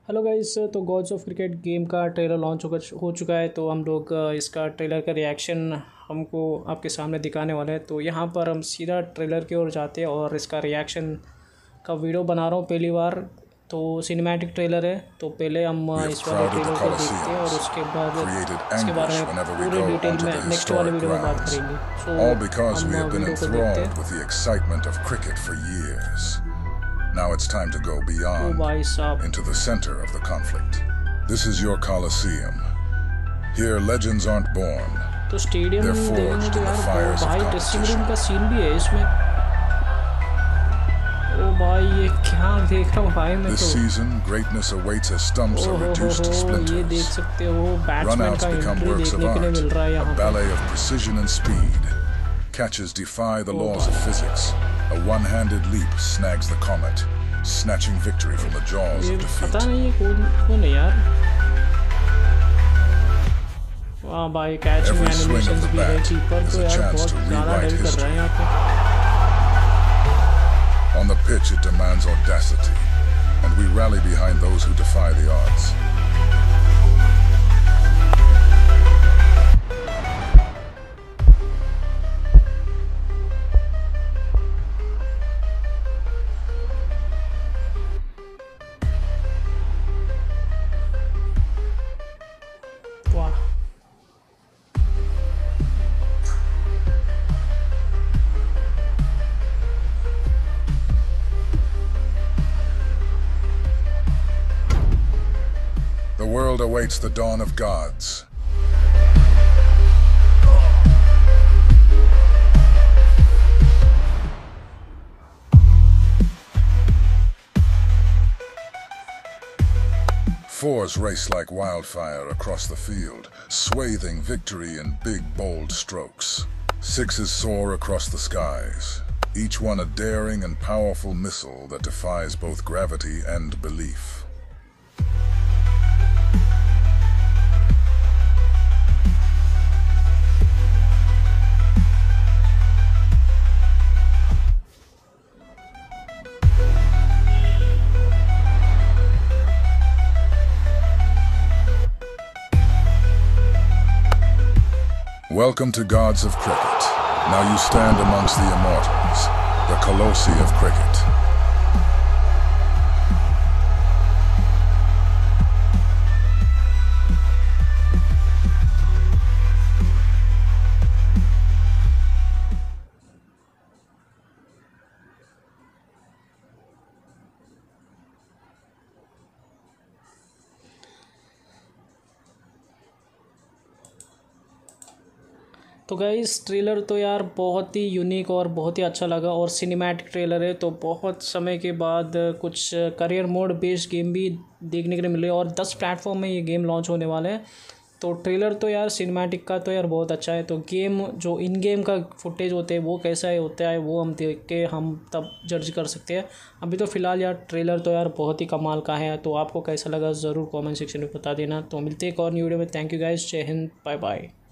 Hello guys. तो gods of cricket game का trailer launch हो चुका है। तो हम लोग इसका ट्रेलर का रिएक्शन हमको आपके सामने दिखाने वाले हैं। तो यहाँ पर हम सीधा ट्रेलर की ओर जाते हैं और इसका रिएक्शन का वीडियो बना रहा हूँ पहली बार। तो सिनेमैटिक ट्रेलर है, तो पहले हम इस वाले ट्रेलर को देखते हैं और उसके बाद इसके बारे में पूरे डिटेल में नेक्स्ट वाले वीडियो में बात करेंगे। सो हम वीडियो को देखते हैं। Now it's time to go beyond, into the center of the conflict. This is your Colosseum. Here legends aren't born. तो stadium They're forged in the fires of भाई ड्रेसिंग रूम competition. का scene भी है इसमें। ओ भाई ये क्या देख रहा हूँ भाई मैं This तो। season, greatness awaits as stumps are reduced to ये देख splinters. सकते हो बैट्समैन Runouts का become एंट्री works of देखने के लिए art, मिल रहा है a यहाँ पे। ballet of precision and speed. Catches defy the laws of physics. A one-handed leap snags the comet, snatching victory from the jaws ये of पता defeat. नहीं है कौन है यार। वाह भाई catching Every swing of animations the भी है। bat कीपर is तो a यार chance बहुत to ज़्यादा rewrite डील कर रहा है history. यहाँ पे। On the pitch, it demands audacity, and we rally behind those who defy the odds. वाह The world awaits the dawn of gods. Fours race like wildfire across the field, swathing victory in big, bold strokes. Sixes soar across the skies, each one a daring and powerful missile that defies both gravity and belief. Welcome to Gods of Cricket. Now you stand amongst the immortals, the Colossi of cricket. तो guys trailer तो यार बहुत ही unique और बहुत ही अच्छा लगा और cinematic trailer है। तो बहुत समय के बाद कुछ करियर मोड बेस्ड गेम भी देखने के लिए मिले और 10 प्लेटफॉर्म में ये गेम लॉन्च होने वाले हैं। तो ट्रेलर तो यार सिनेमैटिक का तो यार बहुत अच्छा है। तो गेम जो इन गेम का फुटेज होते हैं वो कैसा है होता है वो हम देख के हम तब जज कर सकते हैं। अभी तो फ़िलहाल यार ट्रेलर तो यार बहुत ही कमाल का है। तो आपको कैसा लगा ज़रूर कमेंट सेक्शन में बता देना। तो मिलते हैं एक और न्यू वीडियो में। Thank you guys, Jai Hind, bye bye.